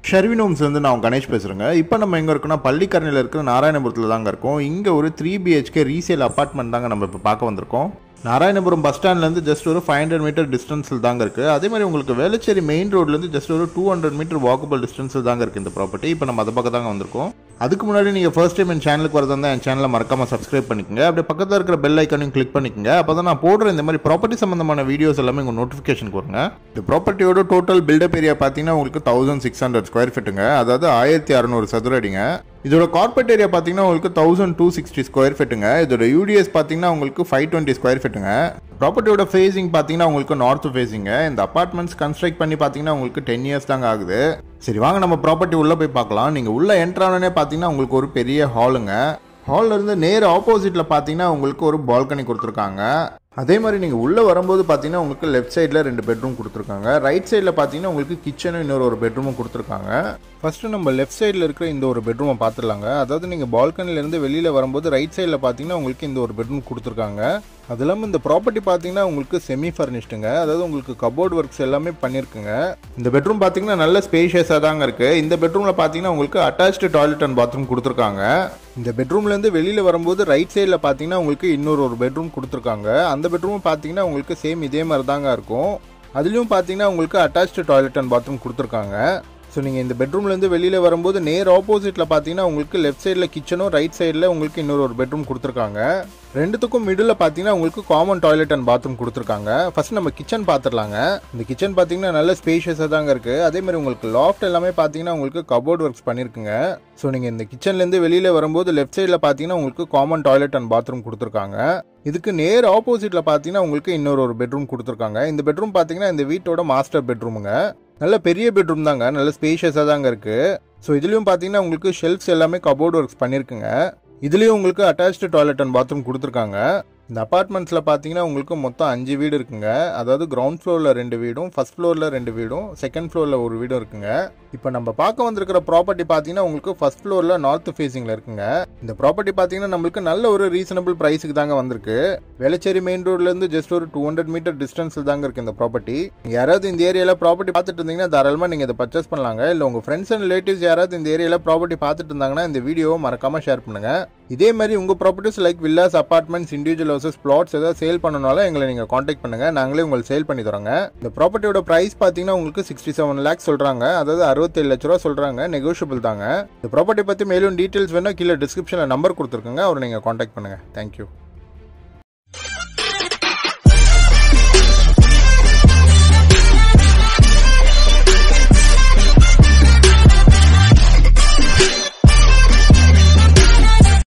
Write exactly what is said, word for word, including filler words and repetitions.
ஷர்வின்ஹோம்ஸ் வந்து நான் கணேஷ் பேசுகிறேங்க. இப்போ நம்ம எங்கே இருக்கோம்னா பள்ளிக்கரணையில் இருக்கிற நாராயணபுரத்தில் தாங்க இருக்கோம். இங்கே ஒரு த்ரீ பிஹெச்கே ரீசேல் அப்பார்ட்மெண்ட் தாங்க நம்ம இப்போ பார்க்க வந்திருக்கோம். நாராயணபுரம் பஸ் ஸ்டாண்ட்லேருந்து ஜஸ்ட் ஒரு ஃபைவ் ஹண்ட்ரட் மீட்டர் டிஸ்டன்ஸில் தாங்க இருக்குது. அதே மாதிரி உங்களுக்கு வேளச்சேரி மெயின் ரோட்லேருந்து ஜஸ்ட் ஒரு டூ ஹண்ட்ரட் மீட்டர் வாக்கபிள் டிஸ்டன்ஸில் தாங்க இருக்குது இந்த ப்ராப்பர்ட்டி. இப்போ நம்ம அதை பக்கம் தாங்க வந்திருக்கோம். அதுக்கு முன்னாடி நீங்கள் ஃபர்ஸ்ட் டைம் என் சேனலுக்கு வரதா இருந்தால் என் சேனலை மறக்காமல் சப்ஸ்கிரைப் பண்ணிக்கோங்க. அப்படியே பக்கத்தில் இருக்கிற பெல் ஐக்கானையும் கிளிக் பண்ணிக்கோங்க. அப்போ தான் நான் போடுற இந்த மாதிரி ப்ராப்பர்ட்டி சம்மந்தமான வீடியோஸ் எல்லாமே உங்கள் நோட்டிஃபிகேஷனுக்கு வருங்க. இந்த ப்ராப்பர்ட்டியோட டோட்டல் பில்டப் ஏரியா பார்த்தீங்கன்னா உங்களுக்கு தௌசண்ட் சிக்ஸ் ஹண்ட்ரட் ஸ்கொயர் ஃபீட்டுங்க, அதாவது ஆயிரத்தி அறநூறு சதுர அடிங்க. இதோட கார்பரேட் ஏரியா பார்த்தீங்கன்னா உங்களுக்கு தௌசண்ட் டூ சிக்ஸ்டி ஸ்கொயர் ஃபீட்டுங்க. இதோட யூடிஎஸ் பார்த்தீங்கன்னா உங்களுக்கு ஃபைவ் டுவெண்ட்டி ஸ்கொயர் ஃபீட்டுங்க. ப்ராப்பர்ட்டியோட ஃபேஸிங் பார்த்தீங்கன்னா உங்களுக்கு நார்த் ஃபேஸிங்க. இந்த அப்பார்ட்மெண்ட்ஸ் கன்ஸ்ட்ரக்ட் பண்ணி பார்த்தீங்கன்னா உங்களுக்கு டென் இயர்ஸ் தாங்க ஆகுது. சரி வாங்க நம்ம ப்ராப்பர்ட்டி உள்ளே போய் பார்க்கலாம். நீங்கள் உள்ளே என்ட்ரானே பார்த்தீங்கன்னா உங்களுக்கு ஒரு பெரிய ஹாலுங்க. ஹாலில் இருந்து நேர் ஆப்போசிட்டில் பார்த்தீங்கன்னா உங்களுக்கு ஒரு பால்கனி கொடுத்துருக்காங்க. அதே மாதிரி நீங்கள் உள்ளே வரும்போது பார்த்தீங்கன்னா உங்களுக்கு லெஃப்ட் சைடில் ரெண்டு பெட்ரூம் கொடுத்துருக்காங்க. ரைட் சைடில் பார்த்தீங்கன்னா உங்களுக்கு கிச்சனும் இன்னொரு ஒரு பெட்ரூமும் கொடுத்துருக்காங்க. ஃபஸ்ட்டு நம்ம லெஃப்ட் சைடில் இருக்கிற இந்த ஒரு பெட்ரூமை பார்த்துடலாங்க. அதாவது நீங்கள் பால்கனிலேருந்து வெளியில் வரும்போது ரைட் சைடில் பார்த்தீங்கன்னா உங்களுக்கு இந்த ஒரு பெட்ரூம் கொடுத்துருக்காங்க. அது இல்லாமல் இந்த ப்ராப்பர்ட்டி பார்த்தீங்கன்னா உங்களுக்கு செமி ஃபர்னிஷ்டுங்க, அதாவது உங்களுக்கு கபோர்ட் ஒர்க்ஸ் எல்லாமே பண்ணியிருக்குங்க. இந்த பெட்ரூம் பார்த்தீங்கன்னா நல்ல ஸ்பேஷியஸாக தாங்க இருக்குது. இந்த பெட்ரூமில் பார்த்தீங்கன்னா உங்களுக்கு அட்டாச்டு டாய்லெட் அண்ட் பாத்ரூம் கொடுத்துருக்காங்க. இந்த பெட்ரூம்லேருந்து வெளியில் வரும்போது ரைட் சைடில் பார்த்தீங்கன்னா உங்களுக்கு இன்னொரு ஒரு பெட்ரூம் கொடுத்துருக்காங்க. அந்த பெட்ரூம் பார்த்தீங்கன்னா உங்களுக்கு சேம் இதே மாதிரி தாங்க இருக்கும். அதுலேயும் பார்த்தீங்கன்னா உங்களுக்கு அட்டாச்டு டாய்லெட் அண்ட் பாத்ரூம் கொடுத்துருக்காங்க. ஸோ நீங்கள் இந்த பெட்ரூம்லேருந்து வெளியில் வரும்போது நேர் ஆப்போசிட்டில் பார்த்தீங்கன்னா உங்களுக்கு லெஃப்ட் சைடில் கிச்சனும் ரைட் சைடில் உங்களுக்கு இன்னொரு ஒரு பெட்ரூம் கொடுத்துருக்காங்க. ரெண்டுத்துக்கும் மிடில் பார்த்தீங்கன்னா உங்களுக்கு காமன் டாய்லெட் அண்ட் பாத்ரூம் கொடுத்துருக்காங்க. ஃபர்ஸ்ட் நம்ம கிச்சன் பார்த்துடலாங்க. இந்த கிச்சன் பார்த்தீங்கன்னா நல்ல ஸ்பேஷியஸாக தாங்க இருக்குது. அதே மாதிரி உங்களுக்கு லாஃப்ட் எல்லாமே பார்த்தீங்கன்னா உங்களுக்கு கபோர்ட் ஒர்க்ஸ் பண்ணியிருக்குங்க. ஸோ நீங்கள் இந்த கிச்சன்லேருந்து வெளியில் வரும்போது லெஃப்ட் சைடில் பார்த்தீங்கன்னா உங்களுக்கு காமன் டாய்லெட் அண்ட் பாத்ரூம் கொடுத்துருக்காங்க. இதுக்கு நேர் ஆப்போசிட்டில் பார்த்தீங்கன்னா உங்களுக்கு இன்னொரு ஒரு பெட்ரூம் கொடுத்துருக்காங்க. இந்த பெட்ரூம் பார்த்தீங்கன்னா இந்த வீட்டோட மாஸ்டர் பெட்ரூமுங்க. நல்ல பெரிய பெட்ரூம் தாங்க, நல்ல ஸ்பேஷியஸாக தாங்க இருக்குது. ஸோ இதுலேயும் பார்த்தீங்கன்னா உங்களுக்கு ஷெல்ஃப்ஸ் எல்லாமே கபோர்ட் ஒர்க்ஸ் பண்ணியிருக்குங்க. இதுலேயும் உங்களுக்கு அட்டாச்டு டாய்லெட் அண்ட் பாத்ரூம் கொடுத்துருக்காங்க. இந்த அப்பார்ட்மெண்ட்ஸில் பார்த்தீங்கன்னா உங்களுக்கு மொத்தம் அஞ்சு வீடு இருக்குங்க. அதாவது கிரவுண்ட் ஃப்ளோரில் ரெண்டு வீடும், ஃபர்ஸ்ட் ஃப்ளோரில் ரெண்டு வீடும், செகண்ட் ஃப்ளோரில் ஒரு வீடும் இருக்குங்க. இப்போ நம்ம பார்க்க வந்திருக்கிற ப்ராப்பர்ட்டி பார்த்தீங்கன்னா உங்களுக்கு ஃபர்ஸ்ட் ஃப்ளோரில் நார்த் ஃபேஸிங்கில் இருக்குங்க. இந்த ப்ராப்பர்ட்டி பார்த்தீங்கன்னா நம்மளுக்கு நல்ல ஒரு ரீசனபிள் ப்ரைஸுக்கு தாங்க வந்திருக்கு. வேளச்சேரி மெயின் ரோட்லேருந்து ஜஸ்ட் ஒரு டூ ஹண்ட்ரட் மீட்டர் டிஸ்டன்ஸில் தாங்க இருக்குது இந்த ப்ராப்பர்ட்டி. யாராவது இந்த ஏரியாவில் ப்ராப்பர்ட்டி பார்த்துட்டு இருந்தீங்கன்னா தாராளமாக நீங்கள் இதை பர்ச்சேஸ் பண்ணலாங்க. இல்லை உங்கள் ஃப்ரெண்ட்ஸ் அண்ட் ரிலேட்டிவ்ஸ் யாராவது இந்த ஏரியாவில் ப்ராப்பர்ட்டி பார்த்துட்டு இருந்தாங்கன்னா இந்த வீடியோவை மறக்காமல் ஷேர் பண்ணுங்கள். இதே மாதிரி உங்கள் properties like villas, apartments, individual houses, flats ஏதாவது சேல் பண்ணனாலும் எங்களை நீங்கள் காண்டாக்ட் பண்ணுங்கள். நாங்களே உங்களுக்கு சேல் பண்ணி தரோங்க. இந்த ப்ராப்பர்ட்டியோட ப்ரைஸ் பார்த்தீங்கன்னா உங்களுக்கு சிக்ஸ்டி செவன் லேக்ஸ் சொல்கிறாங்க. அதாவது அறுபத்தேழு லட்ச ரூபா சொல்கிறாங்க. நெகோஷியபிள் தாங்க. இந்த ப்ராப்பர்ட்டி பற்றி மேலும் டீட்டெயில்ஸ் வேணால் கீழே டிஸ்கிரிப்ஷனில் நம்பர் கொடுத்துருக்குங்க. அவரை நீங்கள் காண்டாக்ட் பண்ணுங்கள். தேங்க்யூ.